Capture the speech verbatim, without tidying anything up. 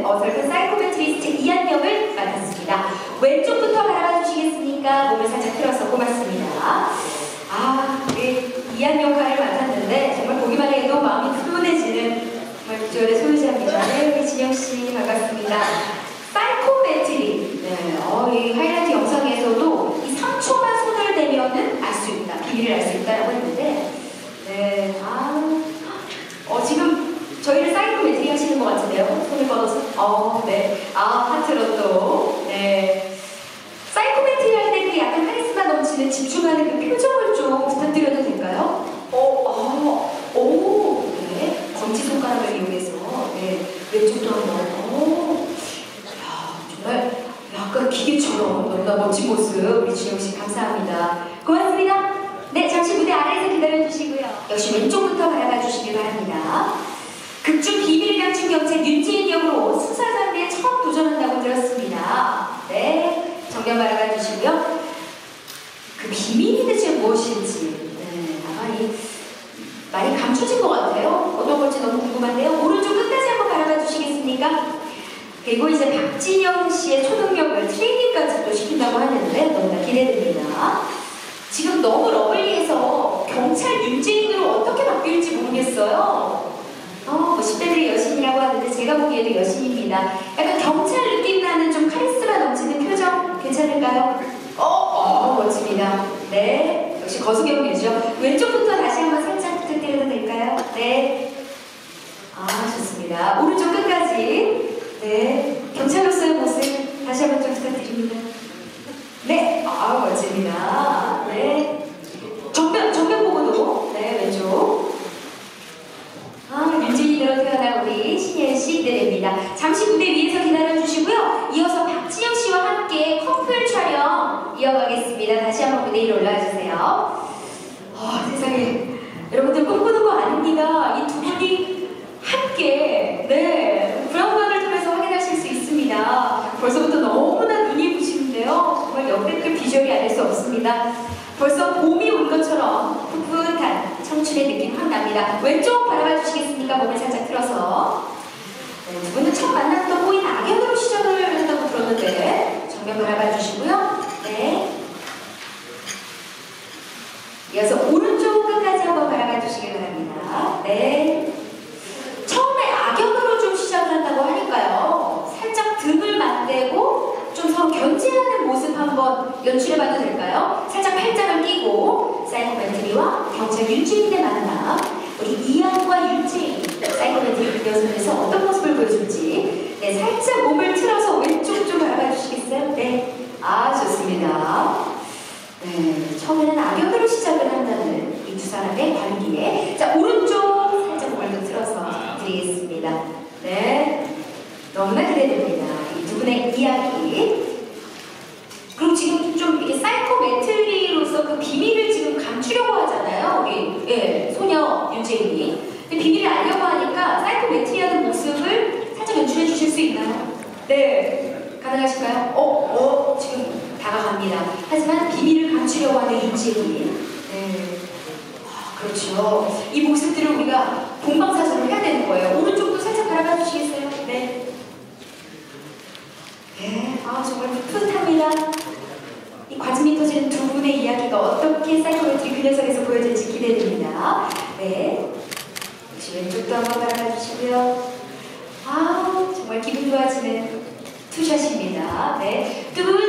맡은 어설픈 사이코메트리스트 이한영을 맡았습니다. 왼쪽부터 바라봐 주시겠습니까? 몸을 살짝 틀어서 고맙습니다. 아, 우리 이한 역할을 맡았는데 정말 보기만 해도 마음이 훈훈해지는 정말 비주얼의 소유자입니다. 네, 우리 진영씨 반갑습니다. 사이코메트리. 네, 어, 이 하이라이트 영상에서도 이 삼 초만 손을 대면은 알 수 있다, 비밀을 알 수 있다라고 했는데, 네, 아, 어, 지금 저희를 사이코메트리 하시는 것 같은데요? 손을 뻗어서. 어, 네. 아, 하트로 또. 네. 사이코메트리 할 때 그 약간 카리스마 넘치는 집중하는 그 표정을 좀 부탁드려도 될까요? 어, 어, 오, 네. 검지손가락을 이용해서, 네. 왼쪽도 한번, 오. 야, 정말 약간 기계처럼 너무나 멋진 모습. 우리 준영씨 감사합니다. 고맙습니다. 네, 잠시 무대 아래에서 기다려주시고요. 역시 왼쪽부터 바라봐 주시길 바랍니다. 극중 비밀 감춘 경찰 윤지인 역으로 수사단에 처음 도전한다고 들었습니다. 네, 정면 바라봐 주시고요. 그 비밀이 대체 무엇인지, 네, 아마 이 많이 감춰진 것 같아요. 어떤 건지 너무 궁금한데요. 오른쪽 끝까지 한번 바라봐 주시겠습니까? 그리고 이제 박진영 씨의 초능력을 트레이닝까지 또 시킨다고 하는데 너무나 기대됩니다. 지금 너무 러블리해서 경찰 윤지인으로 어떻게 바뀔지 모르겠어요. 어, 뭐 십 대들의 여신이라고 하는데 제가 보기에도 여신입니다. 약간 경찰 느낌 나는 좀 카리스마 넘치는 표정 괜찮을까요? 어, 어, 멋집니다. 네, 역시 거수경이죠. 왼쪽부터 다시 한번 살짝 부탁드려도 될까요? 네. 아, 좋습니다. 오른쪽 끝까지. 네, 경찰로서의 모습 다시 한번 좀 부탁드립니다. 네, 아, 멋집니다. 네. 정면, 정면 보고도. 네, 왼쪽. 아, 윤진이로 태어난 우리 신예은 씨 기대됩니다. 잠시 무대 위에서 기다려주시고요. 이어서 박진영 씨와 함께 커플 촬영 이어가겠습니다. 다시 한번 무대 위로 올라와주세요. 아, 세상에. 여러분들 꿈꾸는 거 아닙니다. 이 두 분이 함께, 네, 브라운관을 통해서 확인하실 수 있습니다. 벌써부터 너무나 눈이 부시는데요. 정말 역대급 비주얼이 아닐 수 없습니다. 벌써 봄이 온 것처럼 풋풋한 청춘의 느낌 확 납니다. 왼쪽 바라봐 주시겠습니까? 몸을 살짝 틀어서. 네, 두 분은 첫 만났던 꼬인 악연으로 시작을 한다고 들었는데 정면 바라봐 주시고요. 네. 이어서 오른쪽 끝까지 한번 바라봐 주시길 바랍니다. 네. 처음에 악연으로 좀 시작을 한다고 하니까요. 살짝 등을 맞대고 좀 서로 견제하는 모습 한번 연출해봐도 될까요? 살짝 팔짱을 끼고 사이코메트리와 경찰 윤지인의 만남, 우리 이한과 윤지인 사이코메트리 여성에서 어떤 모습을 보여줄지, 네, 살짝 몸을 틀어서 왼쪽 좀 바라봐 주시겠어요? 네, 아, 좋습니다. 네, 처음에는 악연으로 시작을 한다는 이 두 사람의 관계에, 자, 오른쪽 살짝 몸을 더 틀어서 드리겠습니다. 네, 너무나 기대됩니다. 이 두 분의 이야기. 그럼 지금 좀 이게 사이코메트리로서 그 비밀을 지금 감추려고 하잖아요. 우리, 예, 소녀 윤재인이. 근데 비밀을 알려고 하니까 사이코메트리하는 모습을 살짝 연출해 주실 수 있나요? 네, 가능하실까요? 어, 어, 지금 다가갑니다. 하지만 비밀을 감추려고 하는 윤재인. 네. 아, 그렇죠. 이 모습들을 우리가 본방사수를 해야 되는 거예요. 오른쪽도 살짝 바라봐 주시겠어요? 네. 네, 아, 정말 풋풋합니다. 이 과즙이 터지는 두 분의 이야기가 어떻게 사이코메트리 그 녀석에서 보여질지 기대됩니다. 네, 역시 왼쪽도 한번 바라봐 주시고요. 아, 정말 기분 좋아지는 투샷입니다. 네, 두 분